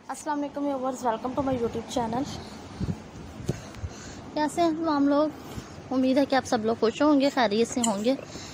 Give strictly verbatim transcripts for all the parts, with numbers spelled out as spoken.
अस्सलाम वालेकुम viewers, welcome to my YouTube channel. कैसे हैं हम लोग? उम्मीद है कि आप सब लोग खुश होंगे, खैरियत से होंगे।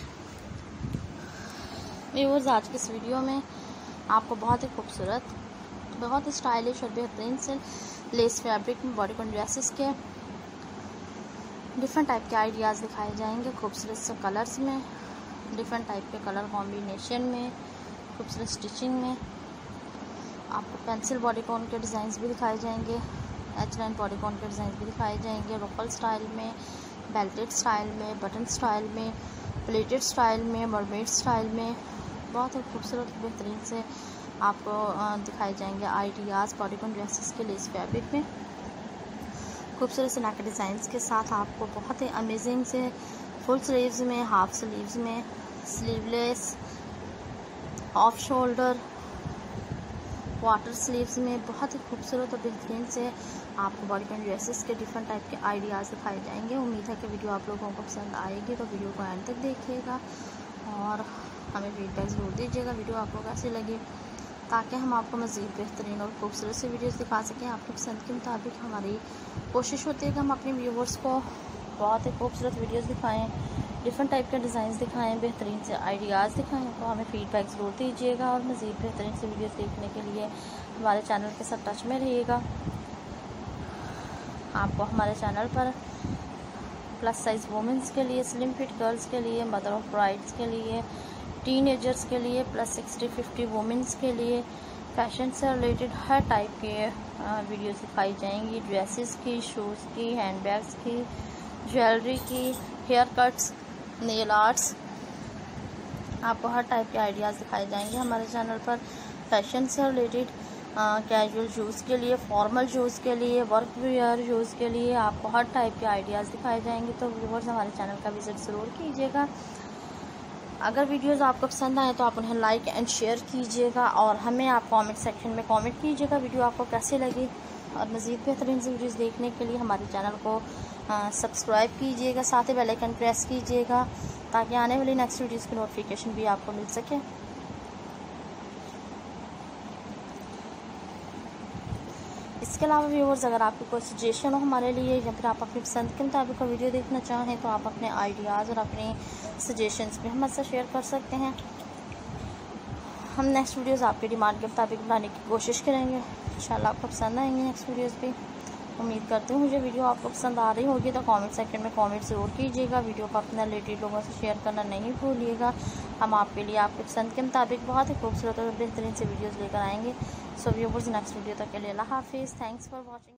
व्यूअर्स, आज की इस वीडियो में आपको बहुत ही खूबसूरत, बहुत ही स्टाइलिश और बेहतरीन से लेस फैब्रिक में बॉडी कॉन ड्रेसेस के डिफरेंट टाइप के आइडियाज़ दिखाए जाएंगे। खूबसूरत से कलर्स में, डिफरेंट टाइप के कलर कॉम्बिनेशन में, खूबसूरत स्टिचिंग में आपको पेंसिल बॉडीकॉन के डिज़ाइंस भी दिखाए जाएंगे, एच लाइन बॉडीकॉन के डिज़ाइंस भी दिखाए जाएंगे। रोपल स्टाइल में, बेल्टेड स्टाइल में, बटन स्टाइल में, प्लेटेड स्टाइल में, मरमेड स्टाइल में बहुत ही खूबसूरत बेहतरीन से आपको दिखाए जाएंगे आइडियाज़ बॉडीकॉन ड्रेसेस के लेस फैब्रिक में। खूबसूरत से नेक डिज़ाइंस के साथ आपको बहुत ही अमेजिंग से फुल स्लीव्स में, हाफ स्लीव्स में, sleeveless, off shoulder, water sleeves में बहुत ही खूबसूरत और बेहतरीन से आपको बॉडीकॉन ड्रेसेस के डिफरेंट टाइप के आइडियाज़ दिखाए जाएंगे। उम्मीद है कि वीडियो आप लोगों को पसंद आएगी, तो वीडियो को एंड तक देखिएगा और हमें फीडबैक ज़रूर दीजिएगा वीडियो आपको कैसी लगी, ताकि हम आपको मज़ीद बेहतरीन और खूबसूरत से वीडियोस दिखा सकें। आपकी पसंद के मुताबिक हमारी कोशिश होती है कि हम अपने व्यूवर्स को बहुत ही खूबसूरत वीडियोस दिखाएं, डिफरेंट टाइप के डिज़ाइंस दिखाएं, बेहतरीन से आइडियाज़ दिखाएं। तो हमें फ़ीडबैक ज़रूर दीजिएगा और मज़ीद बेहतरीन से वीडियोस देखने के लिए हमारे चैनल के साथ टच में रहिएगा। आपको हमारे चैनल पर प्लस साइज़ वुमेंस के लिए, स्लिम फिट गर्ल्स के लिए, मदर ऑफ ब्राइड्स के लिए, टीनेजर्स के लिए, प्लस सिक्सटी फिफ्टी वुमेंस के लिए, फैशन से रिलेटेड हर टाइप के वीडियोस दिखाई जाएंगी। ड्रेसेस की, शूज़ की, हैंडबैग्स की, ज्वेलरी की, हेयर कट्स, नेल आर्ट्स, आपको हर टाइप के आइडियाज़ दिखाए जाएंगे हमारे चैनल पर। फैशन से रिलेटेड कैजुअल शूज़ के लिए, फॉर्मल शूज़ के लिए, वर्क वेयर शूज़ के लिए आपको हर टाइप के आइडियाज़ दिखाए जाएंगे। तो व्यूअर्स, हमारे चैनल का विज़िट ज़रूर कीजिएगा। अगर वीडियोस आपको पसंद आए तो आप उन्हें लाइक एंड शेयर कीजिएगा और हमें आप कमेंट सेक्शन में कमेंट कीजिएगा वीडियो आपको कैसी लगी। और मज़ीद बेहतरीन से वीडियोस देखने के लिए हमारे चैनल को सब्सक्राइब कीजिएगा, साथ ही बेल आइकन प्रेस कीजिएगा, ताकि आने वाली नेक्स्ट वीडियोस की नोटिफिकेशन भी आपको मिल सके। इसके अलावा व्यूअर्स, अगर आपकी कोई सजेशन हो हमारे लिए या फिर आप अपनी पसंद के मुताबिक कोई वीडियो देखना चाहें, तो आप अपने आइडियाज़ और अपनी सजेशंस भी हमसे शेयर कर सकते हैं। हम नेक्स्ट वीडियोस आपकी डिमांड के मुताबिक बनाने की कोशिश करेंगे। इंशाल्लाह आपको पसंद आएंगे नेक्स्ट वीडियोस भी। उम्मीद करती हूँ मुझे वीडियो आपको पसंद आ रही होगी, तो कमेंट सेक्शन में कमेंट ज़रूर कीजिएगा। वीडियो को अपने रिलेटेड लोगों से शेयर करना नहीं भूलिएगा। हम आपके लिए आपकी पसंद के मुताबिक बहुत ही खूबसूरत और बेहतरीन से वीडियोज़ लेकर आएंगे। सो व्यूअर्स, नेक्स्ट वीडियो तक के लिए अल्लाह हाफिज़। Thanks for watching.